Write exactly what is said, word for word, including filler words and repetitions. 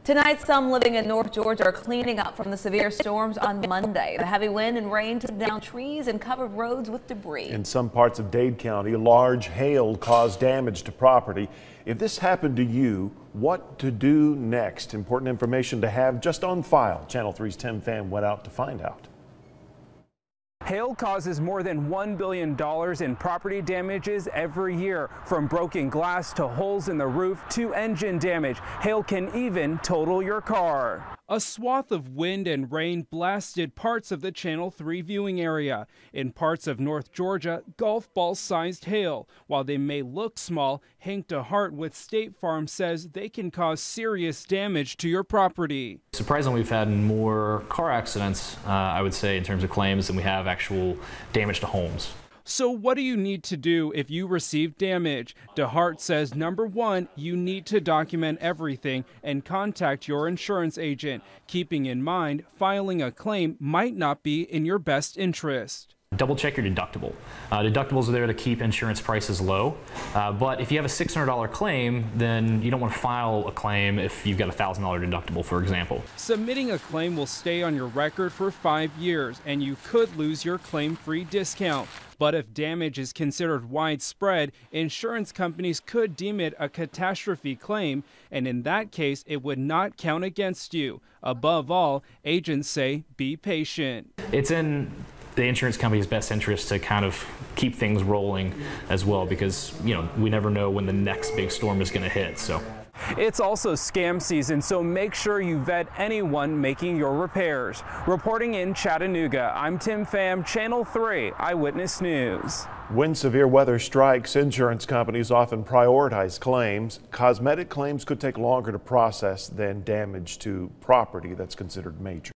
Tonight, some living in North Georgia are cleaning up from the severe storms on Monday. The heavy wind and rain took down trees and covered roads with debris. In some parts of Dade County, large hail caused damage to property. If this happened to you, what to do next? Important information to have just on file. Channel three's Tim Pham went out to find out. Hail causes more than one billion dollars in property damages every year. From broken glass to holes in the roof to engine damage, hail can even total your car. A swath of wind and rain blasted parts of the Channel three viewing area. In parts of North Georgia, golf ball-sized hail. While they may look small, Hank DeHart with State Farm says they can cause serious damage to your property. Surprisingly, we've had more car accidents, uh, I would say, in terms of claims than we have actual damage to homes. So what do you need to do if you receive damage? DeHart says, number one, you need to document everything and contact your insurance agent, keeping in mind filing a claim might not be in your best interest. Double check your deductible. Uh, deductibles are there to keep insurance prices low, uh, but if you have a six hundred dollar claim, then you don't want to file a claim if you've got a one thousand dollar deductible, for example. Submitting a claim will stay on your record for five years, and you could lose your claim-free discount. But if damage is considered widespread, insurance companies could deem it a catastrophe claim, and in that case, it would not count against you. Above all, agents say be patient. It's in the insurance company's best interest to kind of keep things rolling as well, because, you know, we never know when the next big storm is going to hit. So it's also scam season, so make sure you vet anyone making your repairs. Reporting in Chattanooga, I'm Tim Pham, Channel three Eyewitness News. When severe weather strikes, insurance companies often prioritize claims. Cosmetic claims could take longer to process than damage to property that's considered major.